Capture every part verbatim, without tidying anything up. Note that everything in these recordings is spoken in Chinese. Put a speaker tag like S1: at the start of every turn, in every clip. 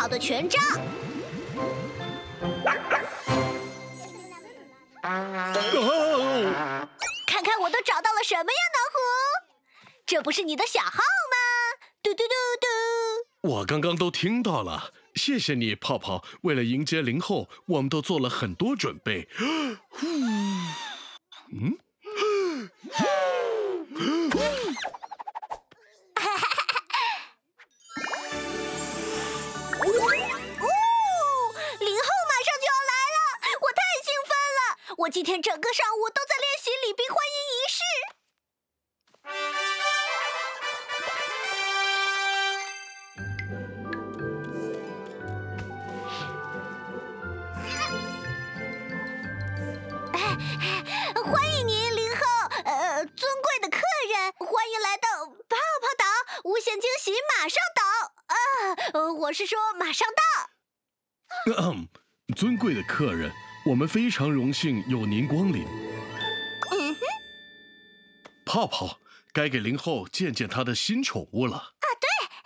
S1: 的权杖。
S2: 哦、
S1: 看看我都找到了什么呀，南湖？这不是你的小号吗？嘟嘟嘟嘟。
S2: 我刚刚都听到了，谢谢你，泡泡。为了迎接零后，我们都做了很多准备。嗯。
S1: 我今天整个上午都在练习礼宾欢迎仪式。欢迎您，零后，呃，尊贵的客人，欢迎来到泡泡岛，无限惊喜马上到。啊，呃，我是说马上到。
S2: 嗯，尊贵的客人。我们非常荣幸有您光临。
S1: 嗯哼，
S2: 泡泡，该给零后见见他的新宠物了。
S1: 啊，对，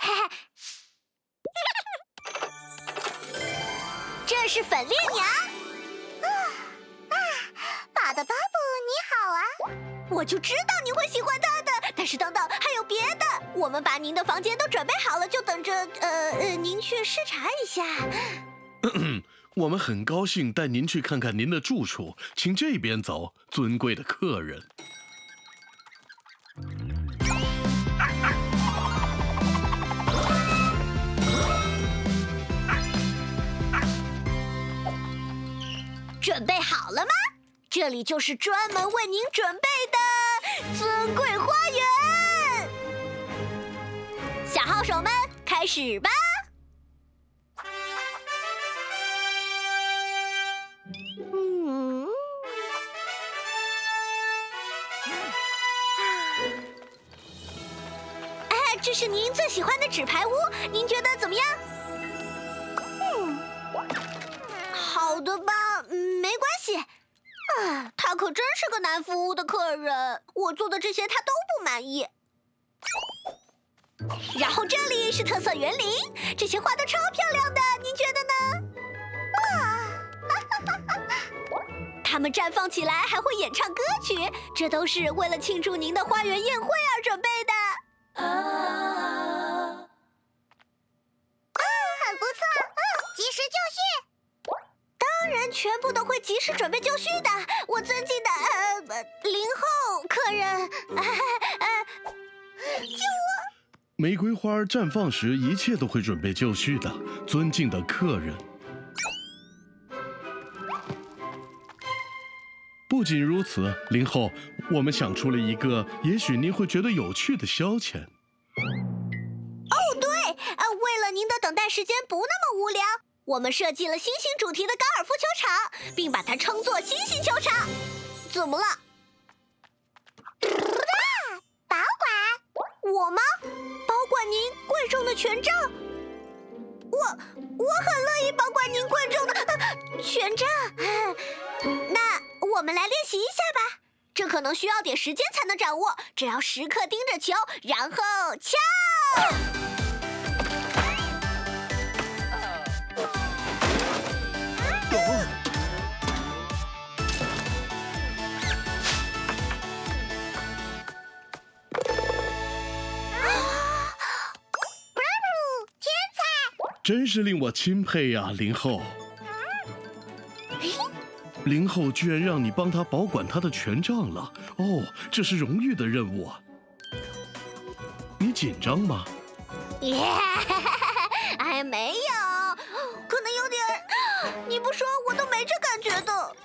S1: 这是粉烈娘。
S3: 啊啊，宝的巴布，你好啊！
S1: 我就知道你会喜欢它的，但是等等，还有别的。我们把您的房间都准备好了，就等着呃呃您去视察一下。
S2: 咳咳，我们很高兴带您去看看您的住处，请这边走，尊贵的客人。
S1: 准备好了吗？这里就是专门为您准备的尊贵花园。小号手们，开始吧！嗯，哎，这是您最喜欢的纸牌屋，您觉得怎么样？嗯，好的吧，嗯，没关系。啊，他可真是个难服务的客人，我做的这些他都不满意。然后这里是特色园林，这些花都超漂亮的，您觉得呢？
S3: 哇！
S1: 它们绽放起来还会演唱歌曲，这都是为了庆祝您的花园宴会而准备的。啊，
S3: 嗯，很不错，嗯，及时就绪。
S1: 当然，全部都会及时准备就绪的。我尊敬的呃零后客人，呃呃，救我！
S2: 玫瑰花绽放时，一切都会准备就绪的，尊敬的客人。不仅如此，零后，我们想出了一个也许您会觉得有趣的消遣。
S1: 哦，对，呃，为了您的等待时间不那么无聊，我们设计了星星主题的高尔夫球场，并把它称作星星球场。怎么了？
S3: 保管
S1: 我吗？保管您贵重的权杖？我我很乐意保管您贵重的、呃、权杖。那我们来练习一下吧，这可能需要点时间才能掌握，只要时刻盯着球，然后敲。
S2: 真是令我钦佩呀，零后。零后居然让你帮他保管他的权杖了，哦，这是荣誉的任务啊。你紧张吗？
S1: 耶，哎，没有，可能有点。你不说我都没这感觉的。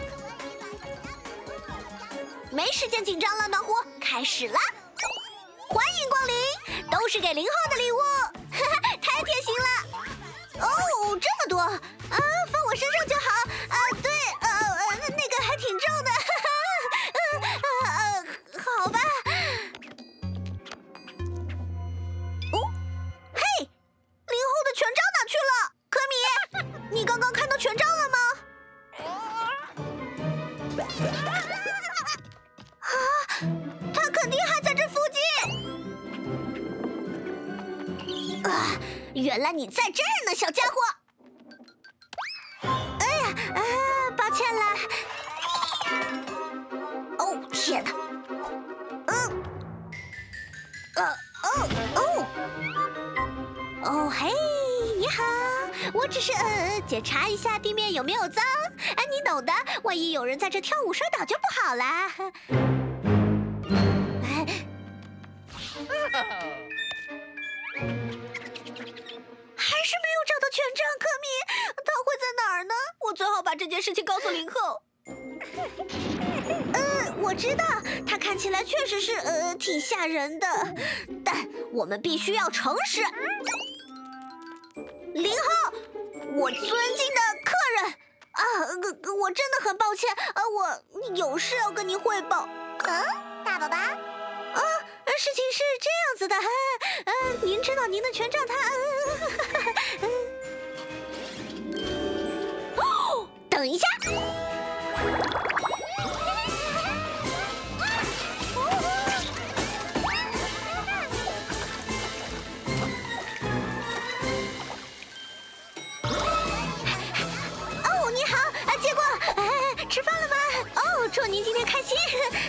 S1: 没时间紧张了，暖壶，开始啦！欢迎光临，都是给零后的礼物，太贴心了。哦，这么多啊，放我身上就好啊。对，呃呃，那个还挺重的，呃呃，好吧。哦，嘿，零后的权杖哪去了？可米，你刚刚看到权杖了吗？啊，他肯定还在这附近。 啊，原来你在这儿呢，小家伙！哎呀，啊，抱歉了。哦，天哪！嗯，呃，哦哦，哦嘿，你好，我只是呃检查一下地面有没有脏，哎，你懂的，万一有人在这跳舞摔倒就不好啦。还是没有找到权杖，可米，他会在哪儿呢？我最好把这件事情告诉林后。呃，我知道，他看起来确实是呃挺吓人的，但我们必须要诚实。林后，我尊敬的客人啊，呃，我真的很抱歉，呃，我有事要跟您汇报。
S3: 嗯，大宝宝。
S1: 啊，事情是这样子的，呃，您知道您的权杖它，呃，哦，等一下。哦，你好，啊，结果，哎，吃饭了吗？哦，祝您今天开心。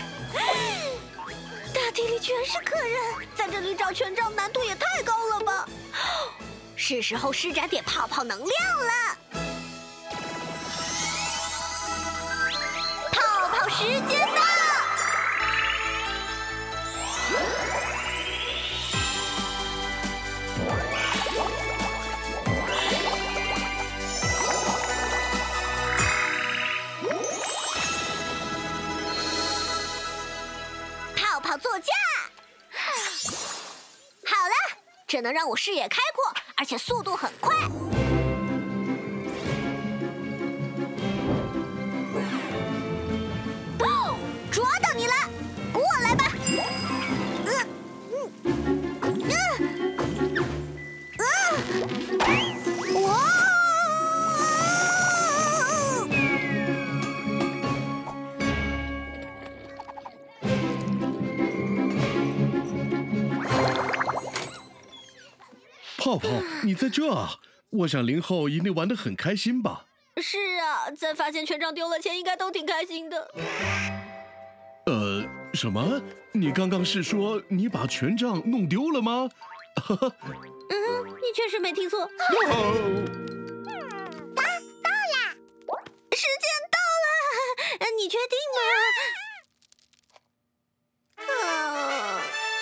S1: 大地里全是客人，在这里找权杖难度也太高了吧！是时候施展点泡泡能量了。泡泡时间到！泡泡座驾，好了，这能让我视野开阔，而且速度很快。哦，抓到你了，过来吧！呃，嗯，呃，呃，哇！
S2: 泡泡，你在这啊？我想林后一定玩得很开心吧？
S1: 是啊，在发现权杖丢了前，应该都挺开心的。
S2: 呃，什么？你刚刚是说你把权杖弄丢了吗？
S1: 嗯，你确实没听错。
S2: 哦
S3: 到到啦！
S1: 时间到了，呃你确定吗？啊。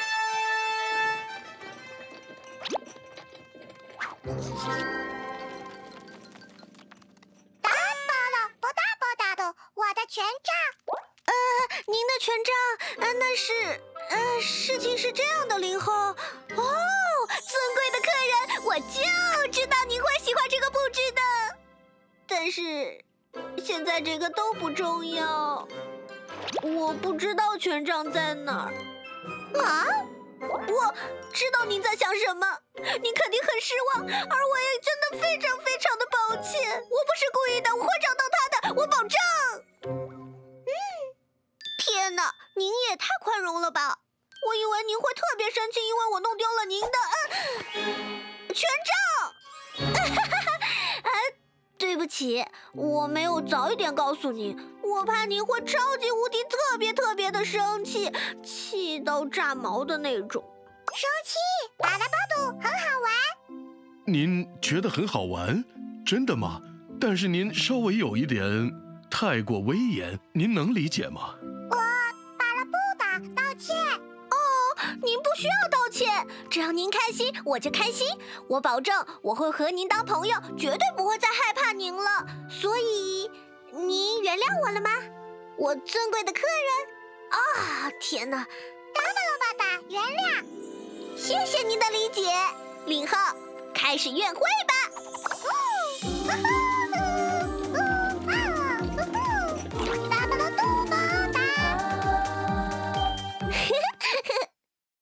S3: 大包了，不大不大的，我的权杖。
S1: 呃，您的权杖，呃，那是，呃，事情是这样的，林后。哦，尊贵的客人，我就知道您会喜欢这个布置的。但是，现在这个都不重要，我不知道权杖在哪儿。啊？我知道您在想什么，您肯定很失望，而我也真的非常非常的抱歉。我不是故意的，我会找到他的，我保证。嗯，天哪，您也太宽容了吧！我以为您会特别生气，因为我弄丢了您的呃权杖。啊，对不起，我没有早一点告诉您，我怕您会超级无敌特别特别的生气，气到炸毛的那种。
S3: 生气，巴拉巴杜很好玩。
S2: 您觉得很好玩？真的吗？但是您稍微有一点太过威严，您能理解吗？
S3: 我巴拉布达道歉。
S1: 哦，您不需要道歉，只要您开心，我就开心。我保证我会和您当朋友，绝对不会再害怕您了。所以，您原谅我了吗？我尊贵的客人。啊，天哪！
S3: 巴巴罗巴达，原谅。
S1: 谢谢您的理解，林后，开始宴会吧。
S3: 嗯，哈哈。